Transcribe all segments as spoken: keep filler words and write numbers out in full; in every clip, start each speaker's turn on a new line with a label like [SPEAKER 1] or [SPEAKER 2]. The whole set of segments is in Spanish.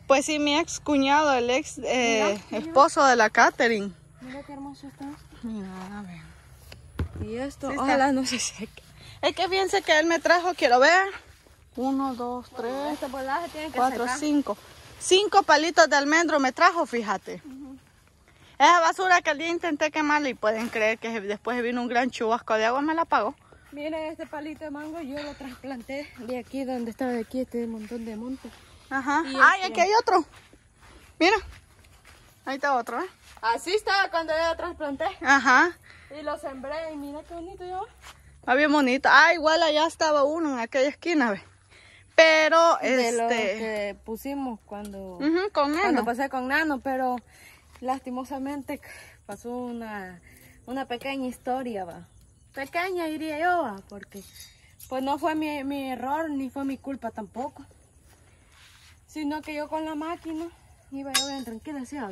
[SPEAKER 1] Pues sí, mi ex cuñado, el ex eh, mira, esposo mira. de la Catherine.
[SPEAKER 2] Mira qué hermoso está.
[SPEAKER 1] Mira, a ver.
[SPEAKER 2] Y esto,
[SPEAKER 1] sí
[SPEAKER 2] ojalá no se seque.
[SPEAKER 1] Es que fíjense que él me trajo, quiero ver. Uno, dos, tres,
[SPEAKER 2] bueno, este bolaje tiene que
[SPEAKER 1] cuatro,
[SPEAKER 2] secar.
[SPEAKER 1] cinco. Cinco palitos de almendro me trajo, fíjate. Uh-huh. Esa basura que el día intenté quemarla y pueden creer que después vino un gran chubasco de agua, me la apagó.
[SPEAKER 2] Miren este palito de mango, yo lo trasplanté de aquí donde estaba de aquí, este montón de monte.
[SPEAKER 1] Ajá. Ay, este... aquí hay otro. Mira. Ahí está otro, ¿eh?
[SPEAKER 2] Así estaba cuando yo lo trasplanté.
[SPEAKER 1] Ajá.
[SPEAKER 2] Y lo sembré y mira qué bonito ya va.
[SPEAKER 1] Está bien bonito. Ah, igual allá estaba uno en aquella esquina, ¿ves? Pero,
[SPEAKER 2] de
[SPEAKER 1] este...
[SPEAKER 2] lo que pusimos cuando...
[SPEAKER 1] Uh-huh, con Nano.
[SPEAKER 2] Cuando pasé con Nano, pero lastimosamente pasó una, una pequeña historia, va. Pequeña diría yo, va, porque pues no fue mi, mi error, ni fue mi culpa tampoco. Sino que yo con la máquina iba yo bien tranquila, así,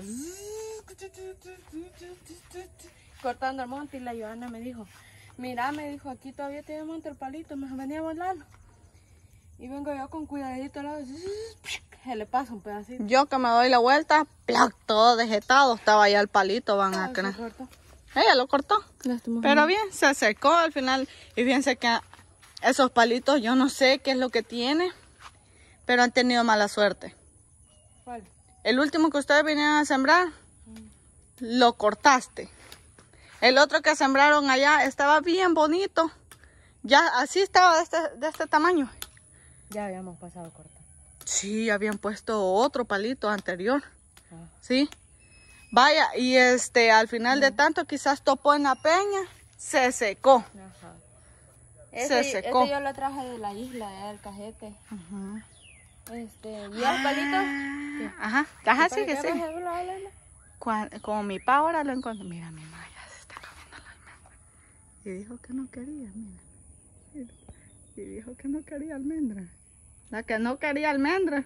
[SPEAKER 2] cortando el monte, y la Joana me dijo, mira, me dijo, aquí todavía tiene monte el palito, me venía a volarlo. Y vengo yo con cuidadito al lado, se le pasa un pedacito.
[SPEAKER 1] Yo que me doy la vuelta, ¡plac! Todo vegetado, estaba allá el palito, van a creer. Ella lo cortó. Pero bien, se secó al final. Y fíjense que esos palitos, yo no sé qué es lo que tiene, pero han tenido mala suerte.
[SPEAKER 2] ¿Cuál?
[SPEAKER 1] El último que ustedes vinieron a sembrar, mm. lo cortaste. El otro que sembraron allá estaba bien bonito. Ya así estaba de este, de este tamaño.
[SPEAKER 2] Ya habíamos pasado corta.
[SPEAKER 1] Sí, habían puesto otro palito anterior. Ah. Sí. Vaya, y este, al final mm. de tanto quizás topó en la peña, se secó.
[SPEAKER 2] Ajá.
[SPEAKER 1] Se
[SPEAKER 2] este,
[SPEAKER 1] secó.
[SPEAKER 2] Este yo lo traje de la isla, del Cajete. Ajá. Este, ¿y el palito? ¿Qué?
[SPEAKER 1] Ajá, ajá, sí que sí.
[SPEAKER 2] Cuando,
[SPEAKER 1] como mi pa ahora lo encontró. Mira, mi mamá ya se está comiendo la almendra. Y dijo que no quería, mira. Y dijo que no quería almendra. La que no quería almendra.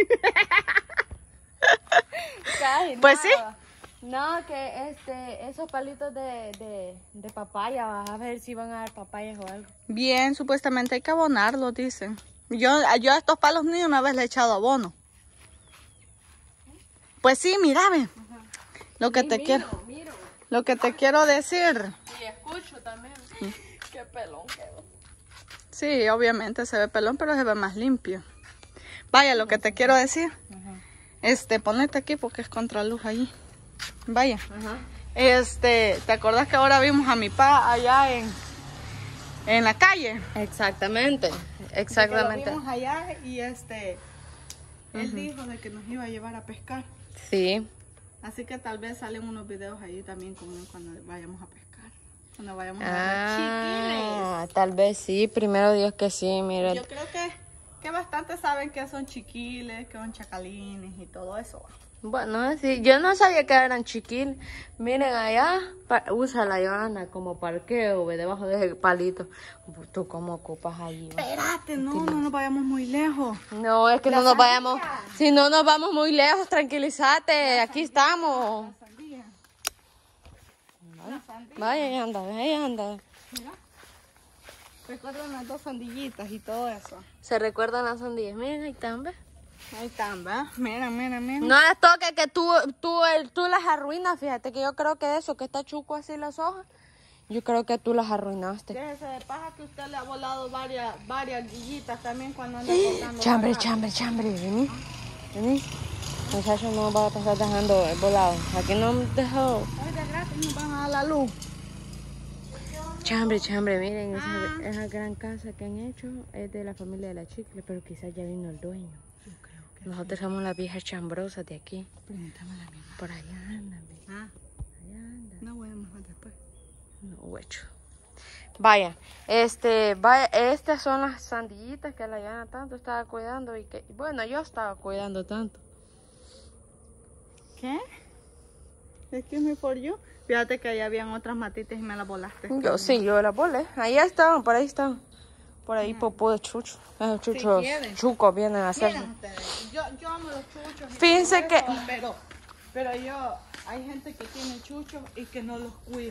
[SPEAKER 2] Casi
[SPEAKER 1] pues
[SPEAKER 2] nada.
[SPEAKER 1] sí.
[SPEAKER 2] No, que este, esos palitos de, de, de papaya, vas a ver si van a dar papayas o algo.
[SPEAKER 1] Bien, supuestamente hay que abonarlos, dicen. Yo, yo a estos palos ni una vez le he echado abono. Pues sí, mira, ve. Ajá. Lo que sí, te miro, quiero, miro. Lo que te quiero decir.
[SPEAKER 2] Y escucho también. ¿Sí? Qué pelón quedó.
[SPEAKER 1] Sí, obviamente se ve pelón, pero se ve más limpio. Vaya, lo que te quiero decir. Ajá. Este, ponete aquí porque es contraluz ahí. Vaya. Ajá. Este, ¿te acordás que ahora vimos a mi pa allá en, en la calle?
[SPEAKER 2] Exactamente, exactamente.
[SPEAKER 1] Lo vimos allá y este, uh-huh. él dijo de que nos iba a llevar a pescar.
[SPEAKER 2] Sí.
[SPEAKER 1] Así que tal vez salen unos videos ahí también como cuando vayamos a pescar. Cuando vayamos
[SPEAKER 2] ah,
[SPEAKER 1] a ver chiquiles.
[SPEAKER 2] Tal vez sí, primero Dios que sí, mira.
[SPEAKER 1] Yo creo que, que bastante saben que son chiquiles, que son chacalines y todo eso.
[SPEAKER 2] Bueno, sí, yo no sabía que eran chiquiles. Miren allá, usa la Joana como parqueo, ve, debajo de ese palito. ¿Tú cómo ocupas ahí?
[SPEAKER 1] Espérate, no, no nos vayamos muy lejos.
[SPEAKER 2] No, es que no nos vayamos. Si no nos vamos muy lejos, tranquilízate, aquí estamos. Vaya, ahí anda, ahí anda.
[SPEAKER 1] Mira. Recuerdan las dos sandillitas y todo eso.
[SPEAKER 2] Se recuerdan las sandillas. Miren, ahí están, ¿ves?
[SPEAKER 1] Ahí están, ¿ves? Mira, mira, mira.
[SPEAKER 2] No les toque que tú, tú, tú las arruinas, fíjate que yo creo que eso, que está chuco así las hojas, yo creo que tú las arruinaste.
[SPEAKER 1] Déjese de paja que usted le ha volado varias, varias guillitas también cuando anda cortando.
[SPEAKER 2] Chambre, chambre, chambre, vení, vení. Muchachos, no va a pasar dejando el volado. Aquí no me dejó.
[SPEAKER 1] Ay, de gratis nos van a dar la luz.
[SPEAKER 2] Chambre, chambre, miren, ah. esa, esa gran casa que han hecho es de la familia de la Chicle, pero quizás ya vino el dueño.
[SPEAKER 1] Yo creo que
[SPEAKER 2] Nosotros sí. somos las viejas chambrosas de aquí.
[SPEAKER 1] Pregúntame a la misma.
[SPEAKER 2] Por allá andan.
[SPEAKER 1] Ah.
[SPEAKER 2] Allá andan.
[SPEAKER 1] No, bueno, mejor después.
[SPEAKER 2] No, huecho. Vaya, este, vaya, estas son las sandillitas que la Joana tanto estaba cuidando y que, bueno, yo estaba cuidando tanto.
[SPEAKER 1] ¿Qué? Excuse me for you. Fíjate que ahí habían otras matitas y me las volaste.
[SPEAKER 2] Yo sí, yo las volé. Ahí estaban, por ahí estaban. Por ahí popó de chucho. Esos chuchos si chucos vienen a hacer.
[SPEAKER 1] Yo, yo amo los chuchos.
[SPEAKER 2] Fíjense que...
[SPEAKER 1] Pero, pero yo, hay gente que tiene chuchos y que no los cuidan.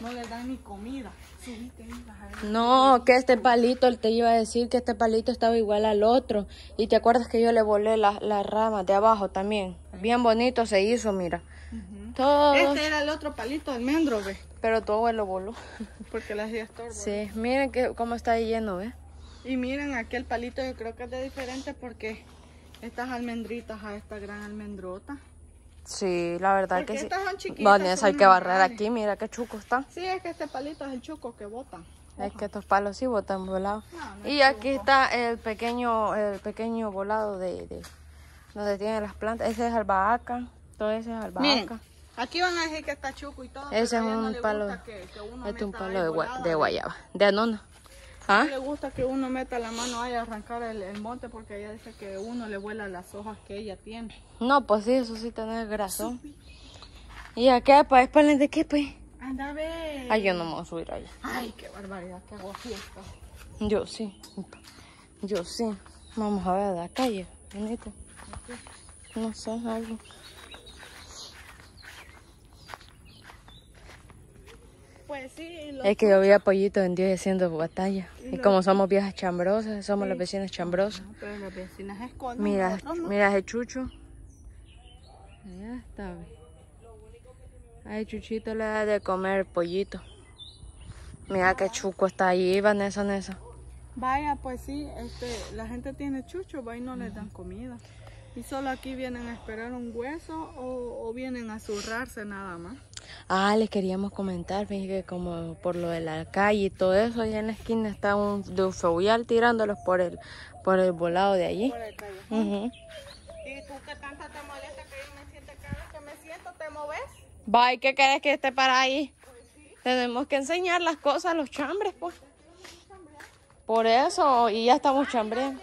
[SPEAKER 1] no les dan ni comida. Subite,
[SPEAKER 2] no, que este palito, él te iba a decir que este palito estaba igual al otro. Y te acuerdas que yo le volé las la ramas de abajo también. Bien bonito se hizo, mira.
[SPEAKER 1] Uh-huh.
[SPEAKER 2] Todo.
[SPEAKER 1] Este era el otro palito de almendro, ve.
[SPEAKER 2] Pero todo él lo voló.
[SPEAKER 1] Porque las hacía estorbo.
[SPEAKER 2] Sí, miren que, cómo está ahí lleno, ¿ves?
[SPEAKER 1] Y miren, aquel palito yo creo que es de diferente porque estas almendritas a esta gran almendrota.
[SPEAKER 2] Sí, la verdad
[SPEAKER 1] porque
[SPEAKER 2] que sí.
[SPEAKER 1] Estas son chiquitas.
[SPEAKER 2] Vanessa, hay que barrer aquí, mira qué chuco está.
[SPEAKER 1] Sí, es que este palito es el chuco que botan.
[SPEAKER 2] Es que estos palos sí botan volados.
[SPEAKER 1] No, no
[SPEAKER 2] y aquí chuco. Está el pequeño, el pequeño volado de, de donde tienen las plantas. Ese es albahaca, todo ese es albahaca.
[SPEAKER 1] Miren, aquí van a decir que está chuco y todo.
[SPEAKER 2] Ese es un
[SPEAKER 1] no
[SPEAKER 2] palo,
[SPEAKER 1] que, que uno
[SPEAKER 2] este es un palo de,
[SPEAKER 1] volada,
[SPEAKER 2] de guayaba, de anona. ¿Ah?
[SPEAKER 1] No le gusta que uno meta la mano ahí a arrancar el, el monte porque ella dice que uno le vuela las hojas que ella tiene.
[SPEAKER 2] No, pues sí, eso sí tiene razón. Sí. ¿Y acá, pues, para de qué, pues?
[SPEAKER 1] Anda a ver.
[SPEAKER 2] Ay, yo no me voy a subir allá.
[SPEAKER 1] Ay, qué barbaridad, qué hago fiesta.
[SPEAKER 2] Yo sí, yo sí. Vamos a ver la calle, bonito. No sé, algo.
[SPEAKER 1] Pues sí,
[SPEAKER 2] es que yo vi a Pollito en Dios haciendo batalla. Y, y como somos viejas chambrosas, somos sí. las vecinas chambrosas.
[SPEAKER 1] No, pero las vecinas esconden.
[SPEAKER 2] Mira,
[SPEAKER 1] nosotros, ¿no?
[SPEAKER 2] mira ese chucho. Allá está. Ay, Chuchito le da de comer pollito. Mira qué chuco está ahí, Vanessa, Vanessa.
[SPEAKER 1] Vaya, pues sí, este, la gente tiene chucho, va y no les dan comida. Y solo aquí vienen a esperar un hueso o, o vienen a zurrarse nada más.
[SPEAKER 2] Ah, les queríamos comentar, fíjense que como por lo de la calle y todo eso, allá en la esquina está un dufeuial tirándolos por el, por el volado de allí.
[SPEAKER 1] Por el callejón. Uh-huh. ¿Y tú qué tanto te molesta que yo me siente cada vez que me siento, te moves?
[SPEAKER 2] Bye, ¿qué querés que esté para ahí? Pues sí. Tenemos que enseñar las cosas a los chambres, pues. Por eso, y ya estamos chambreando.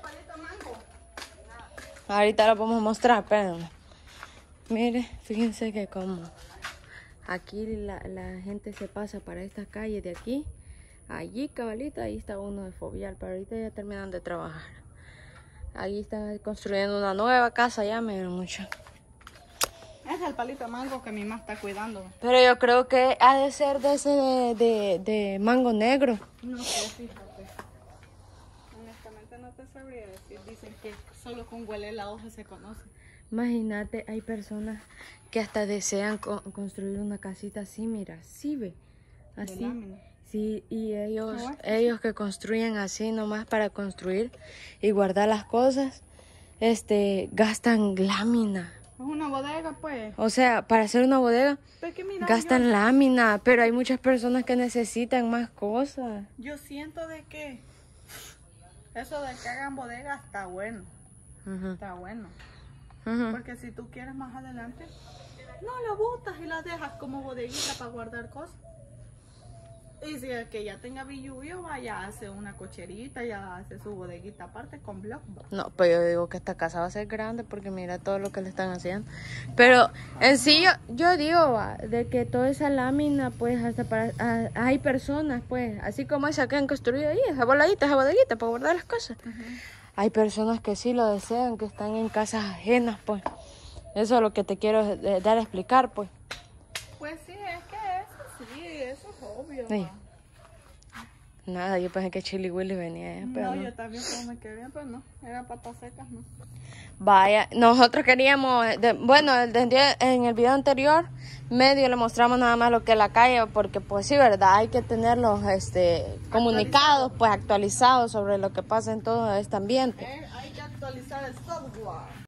[SPEAKER 2] Ahorita lo podemos mostrar, espérenme. Mire, fíjense que como aquí la, la gente se pasa para esta calle de aquí, allí cabalita, ahí está uno de fobial, pero ahorita ya terminan de trabajar. Ahí está construyendo una nueva casa, ya me ven mucho.
[SPEAKER 1] Es el palito de mango que mi mamá está cuidando.
[SPEAKER 2] Pero yo creo que ha de ser de ese de, de, de mango negro.
[SPEAKER 1] No sé, fíjate. Honestamente no te sabría decir. Dicen que solo con huele la hoja se conoce.
[SPEAKER 2] Imagínate, hay personas que hasta desean co construir una casita así, mira, sí ve, así.
[SPEAKER 1] De lámina.
[SPEAKER 2] Sí, y ellos, ellos que construyen así nomás para construir y guardar las cosas, este, gastan lámina.
[SPEAKER 1] Es una bodega, pues.
[SPEAKER 2] O sea, para hacer una bodega,
[SPEAKER 1] mira,
[SPEAKER 2] gastan yo, lámina, pero hay muchas personas que necesitan más cosas.
[SPEAKER 1] Yo siento de que eso de que hagan bodega está bueno. Uh-huh. Está bueno. Uh-huh. Porque si tú quieres más adelante, no lo botas y la dejas como bodeguita para guardar cosas. Y si el que ya tenga billullo, vaya, hace una cocherita, ya hace su bodeguita aparte con block.
[SPEAKER 2] No, pues yo digo que esta casa va a ser grande porque mira todo lo que le están haciendo. Pero en sí yo, yo digo de que toda esa lámina, pues hasta para, a, hay personas, pues, así como esa que han construido ahí, esa voladita, esa bodeguita para guardar las cosas. Uh-huh. Hay personas que sí lo desean, que están en casas ajenas, pues. Eso es lo que te quiero dar a explicar, pues.
[SPEAKER 1] Pues sí, es que eso sí, eso es obvio.
[SPEAKER 2] Sí. Nada, yo pensé que Chili Willy venía. Eh, pero
[SPEAKER 1] no,
[SPEAKER 2] no,
[SPEAKER 1] yo también como me quedé, pero no, era patas secas, ¿no?
[SPEAKER 2] Vaya, nosotros queríamos, de, bueno, en el video anterior, medio le mostramos nada más lo que es la calle, porque pues sí, verdad, hay que tenerlos este, comunicados, pues actualizados sobre lo que pasa en todo este ambiente.
[SPEAKER 1] Eh, hay que actualizar el software.